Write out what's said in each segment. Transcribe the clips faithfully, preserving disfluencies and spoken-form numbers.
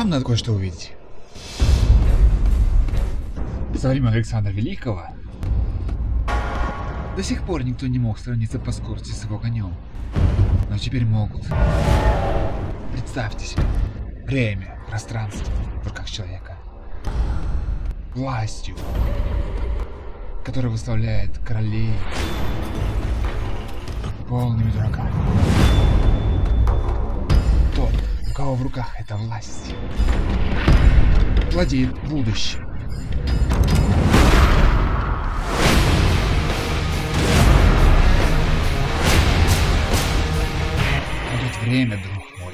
Вам надо кое-что увидеть. Со времен Александра Великого до сих пор никто не мог сравниться по скорости с его конем. Но теперь могут. Представьте себе время, пространство в руках человека. Властью, которая выставляет королей полными дураками. Тот, у кого в руках эта власть, владеет будущим. Идет время, друг мой.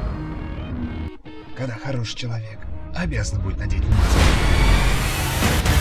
Когда хороший человек обязан будет надеть маску.